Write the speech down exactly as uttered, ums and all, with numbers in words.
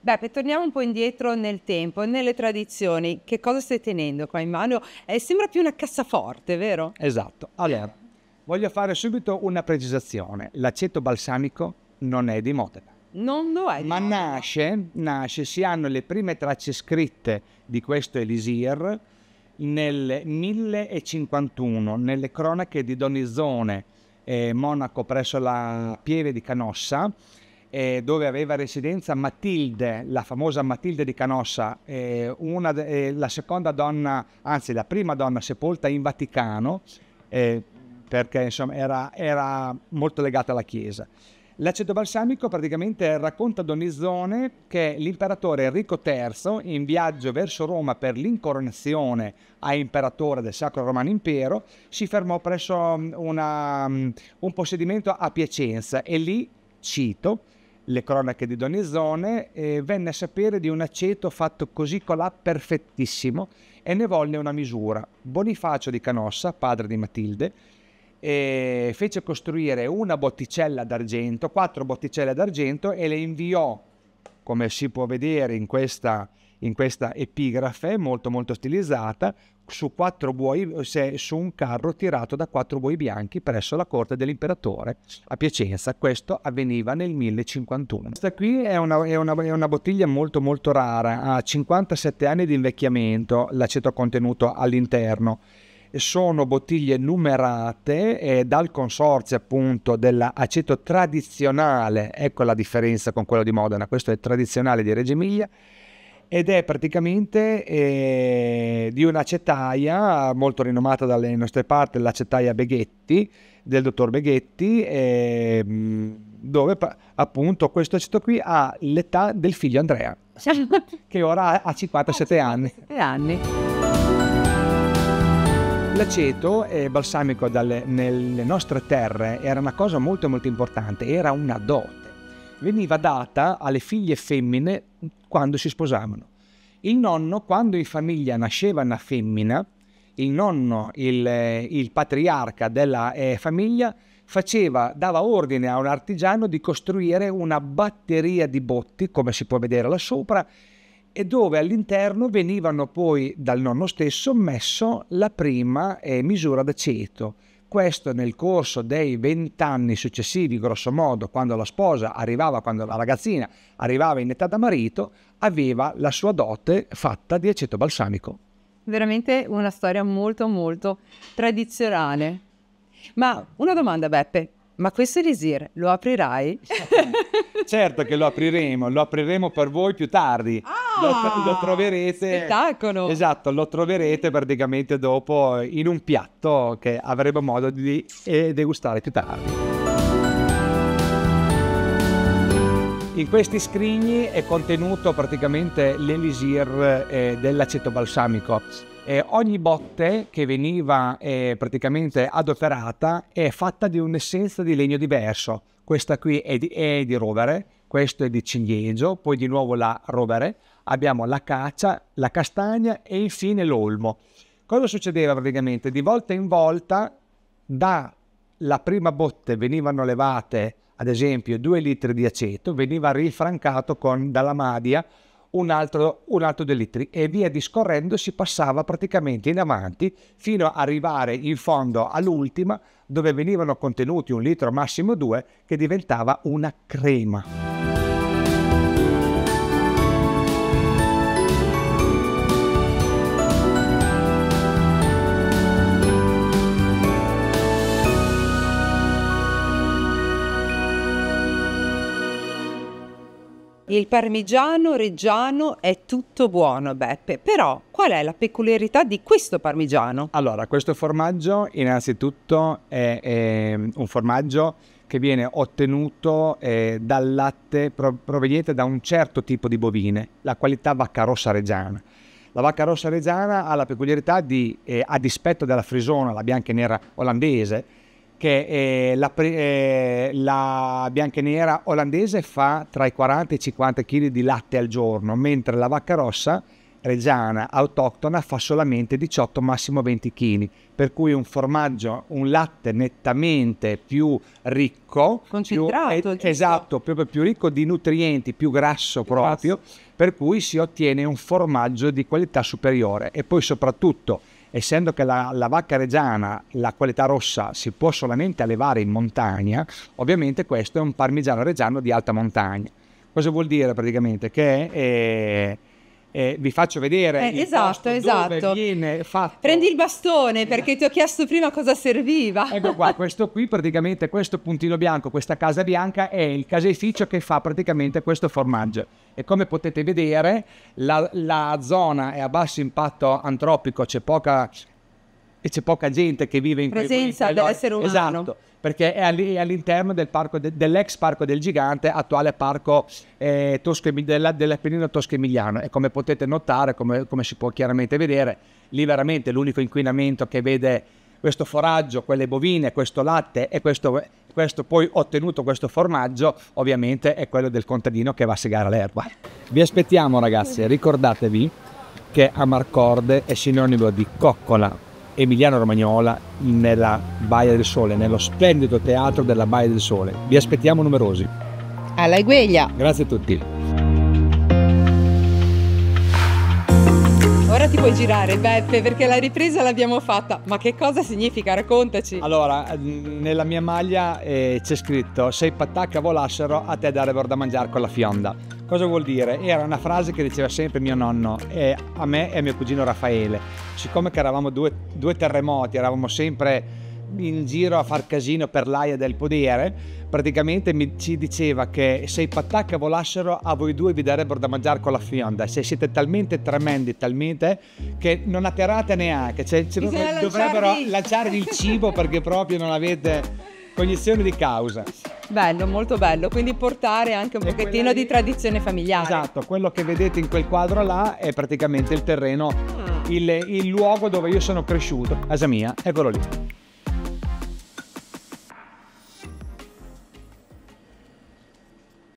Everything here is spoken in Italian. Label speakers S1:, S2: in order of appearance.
S1: Beppe, torniamo un po' indietro nel tempo, nelle tradizioni. Che cosa stai tenendo qua in mano? Eh, sembra più una cassaforte, vero?
S2: Esatto. Allora, voglio fare subito una precisazione. L'aceto balsamico non è di Modena.
S1: Non lo è.
S2: Ma nasce, nasce, si hanno le prime tracce scritte di questo elisir nel millecinquantuno, nelle cronache di Donizone, eh, monaco presso la Pieve di Canossa, eh, dove aveva residenza Matilde, la famosa Matilde di Canossa, eh, una, eh, la seconda donna, anzi la prima donna sepolta in Vaticano, eh, perché insomma era, era molto legata alla Chiesa. L'aceto balsamico praticamente racconta Donizone che l'imperatore Enrico terzo, in viaggio verso Roma per l'incoronazione a imperatore del Sacro Romano Impero, si fermò presso una, un possedimento a Piacenza e lì, cito le cronache di Donizone, eh, venne a sapere di un aceto fatto così colà perfettissimo e ne volle una misura. Bonifacio di Canossa, padre di Matilde, e fece costruire una botticella d'argento, quattro botticelle d'argento, e le inviò, come si può vedere in questa, in questa epigrafe molto molto stilizzata, su quattro buoi, su un carro tirato da quattro buoi bianchi presso la corte dell'imperatore a Piacenza. Questo avveniva nel millecinquantuno. Questa qui è una, è una, è una bottiglia molto molto rara, ha cinquantasette anni di invecchiamento l'aceto contenuto all'interno. Sono bottiglie numerate eh, dal consorzio appunto dell'aceto tradizionale, ecco la differenza con quello di Modena, questo è tradizionale di Reggio Emilia, ed è praticamente eh, di un'acetaia molto rinomata dalle nostre parti, l'acetaia Beghetti, del dottor Beghetti, eh, dove appunto questo aceto qui ha l'età del figlio Andrea, che ora ha cinquantasette anni.
S1: anni.
S2: L'aceto eh, balsamico dalle, nelle nostre terre era una cosa molto molto importante, era una dote. Veniva data alle figlie femmine quando si sposavano. Il nonno, quando in famiglia nasceva una femmina, il nonno, il, il patriarca della eh, famiglia, faceva, dava ordine a un artigiano di costruire una batteria di botti, come si può vedere là sopra, e dove all'interno venivano poi dal nonno stesso messo la prima eh, misura d'aceto. Questo nel corso dei vent'anni successivi, grosso modo, quando la sposa arrivava, quando la ragazzina arrivava in età da marito, aveva la sua dote fatta di aceto balsamico.
S1: Veramente una storia molto molto tradizionale. Ma una domanda, Beppe, ma questo elisir lo aprirai?
S2: Certo che lo apriremo, lo apriremo per voi più tardi.
S1: Ah,
S2: lo, lo troverete.
S1: Spettacolo!
S2: Esatto, lo troverete praticamente dopo in un piatto che avremo modo di eh, degustare più tardi. In questi scrigni è contenuto praticamente l'elisir eh, dell'aceto balsamico. Eh, ogni botte che veniva eh, praticamente adoperata è fatta di un'essenza di legno diverso. Questa qui è di, è di rovere, questo è di ciliegio, poi di nuovo la rovere, abbiamo l'acacia, la castagna e infine l'olmo. Cosa succedeva praticamente? Di volta in volta dalla prima botte venivano levate ad esempio due litri di aceto, veniva rifrancato con dalla madia un altro, un altro due litri e via discorrendo si passava praticamente in avanti fino ad arrivare in fondo all'ultima, dove venivano contenuti un litro massimo due, che diventava una crema.
S1: Il parmigiano reggiano è tutto buono, Beppe, però qual è la peculiarità di questo parmigiano?
S2: Allora, questo formaggio innanzitutto è, è un formaggio che viene ottenuto eh, dal latte pro- proveniente da un certo tipo di bovine, la qualità vacca rossa reggiana. La vacca rossa reggiana ha la peculiarità di, eh, a dispetto della frisona, la bianca e nera olandese, che eh, la, eh, la bianca e nera olandese fa tra i quaranta e i cinquanta chili di latte al giorno, mentre la vacca rossa reggiana autoctona fa solamente diciotto massimo venti chili, per cui un formaggio, un latte nettamente più ricco,
S1: concentrato,
S2: più, esatto, proprio più ricco di nutrienti, più grasso proprio, per cui si ottiene un formaggio di qualità superiore. E poi soprattutto, essendo che la, la vacca reggiana, la qualità rossa, si può solamente allevare in montagna, ovviamente questo è un parmigiano reggiano di alta montagna. Cosa vuol dire praticamente? Che è, è, vi faccio vedere
S1: eh,
S2: il
S1: esatto, esatto.
S2: dove viene fatto.
S1: Prendi il bastone, perché ti ho chiesto prima cosa serviva.
S2: Ecco qua, questo qui praticamente, questo puntino bianco, questa casa bianca è il caseificio che fa praticamente questo formaggio. E come potete vedere la, la zona è a basso impatto antropico, c'è poca, e c'è poca gente che vive in
S1: presenza
S2: quei,
S1: dell'essere umano.
S2: Esatto, perché è all'interno del parco de, dell'ex Parco del Gigante, attuale parco eh, Tosco, della, dell'Appennino tosco-emiliano. E come potete notare, come, come si può chiaramente vedere, lì veramente l'unico inquinamento che vede questo foraggio, quelle bovine, questo latte e questo, questo poi ottenuto questo formaggio, ovviamente è quello del contadino che va a segare l'erba. Vi aspettiamo ragazzi, ricordatevi che Amarcord è sinonimo di coccola emiliano-romagnola nella Baia del Sole, nello splendido teatro della Baia del Sole. Vi aspettiamo numerosi.
S1: Alla Egueglia.
S2: Grazie a tutti.
S1: Ora ti puoi girare, Beppe, perché la ripresa l'abbiamo fatta. Ma che cosa significa? Raccontaci.
S2: Allora, nella mia maglia eh, c'è scritto: se i patacca volassero, a te darebbero da mangiare con la fionda. Cosa vuol dire? Era una frase che diceva sempre mio nonno e a me e a mio cugino Raffaele. Siccome che eravamo due, due terremoti, eravamo sempre in giro a far casino per l'Aia del Podere, praticamente mi, ci diceva che se i patacca volassero, a voi due vi darebbero da mangiare con la fionda. Se siete talmente tremendi, talmente che non atterrate neanche, cioè, ci dovrebbero lanciarvi... lanciarvi il cibo perché proprio non avete cognizione di causa.
S1: Bello, molto bello, quindi portare anche un e pochettino di tradizione familiare.
S2: Esatto, quello che vedete in quel quadro là è praticamente il terreno, ah. il, il luogo dove io sono cresciuto, casa mia, eccolo lì.